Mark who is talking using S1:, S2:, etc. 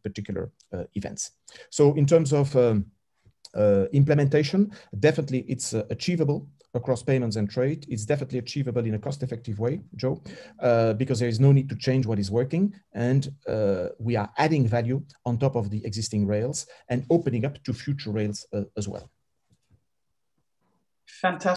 S1: particular events. So in terms of implementation, definitely it's achievable across payments and trade. It's definitely achievable in a cost-effective way, Joe, because there is no need to change what is working, and we are adding value on top of the existing rails and opening up to future rails as well.
S2: Fantastic.